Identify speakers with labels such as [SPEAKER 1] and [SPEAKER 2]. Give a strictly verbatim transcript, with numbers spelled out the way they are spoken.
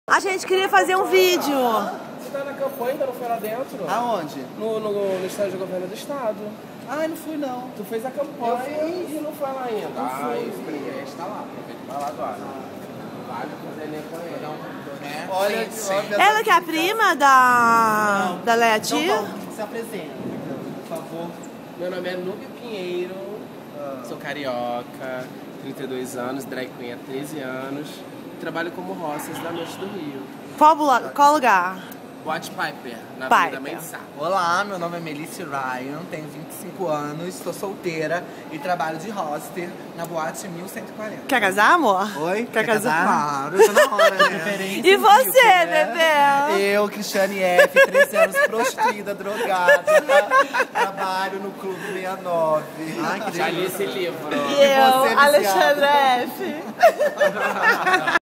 [SPEAKER 1] A gente queria fazer um vídeo.
[SPEAKER 2] Você tá na campanha, ainda não foi lá dentro?
[SPEAKER 3] Aonde?
[SPEAKER 2] No, no, no estádio de governo do estado.
[SPEAKER 3] Ai, não fui não.
[SPEAKER 2] Tu fez a campanha e não foi lá ainda.
[SPEAKER 3] Não
[SPEAKER 2] ah,
[SPEAKER 3] fui.
[SPEAKER 2] isso ninguém está lá. Aproveita e vai lá agora. Vale fazer elenco com ele. Né?
[SPEAKER 3] Olha,
[SPEAKER 2] Sim,
[SPEAKER 3] sim.
[SPEAKER 2] sim.
[SPEAKER 1] Ela que é a prima da,
[SPEAKER 3] Não.
[SPEAKER 1] da Leia
[SPEAKER 3] Então,
[SPEAKER 1] Tia?
[SPEAKER 3] vamos, se apresenta, por favor.
[SPEAKER 2] Meu nome é Núbio Pinheiro,
[SPEAKER 3] Ah.
[SPEAKER 2] sou carioca, trinta e dois anos, drag queen há treze anos. Trabalho como hostess da Noite do Rio.
[SPEAKER 1] Qual, bula- qual lugar?
[SPEAKER 2] Boate Piper, na
[SPEAKER 1] Piper.
[SPEAKER 2] Avenida Mensah.
[SPEAKER 4] Olá, meu nome é Melissa Ryan, tenho vinte e cinco anos, estou solteira e trabalho de hoster na boate mil cento e quarenta.
[SPEAKER 1] Quer casar, amor?
[SPEAKER 4] Oi?
[SPEAKER 1] Quer casar?
[SPEAKER 4] Claro, tá na hora, né?
[SPEAKER 1] E você, bebê?
[SPEAKER 3] Eu, Cristiane F, treze anos, prostituída, drogada. Trabalho no Clube sessenta e nove.
[SPEAKER 4] Ai, que
[SPEAKER 2] Já li esse livro.
[SPEAKER 1] E
[SPEAKER 3] você,
[SPEAKER 1] eu,
[SPEAKER 3] viciada?
[SPEAKER 1] Alexandra F.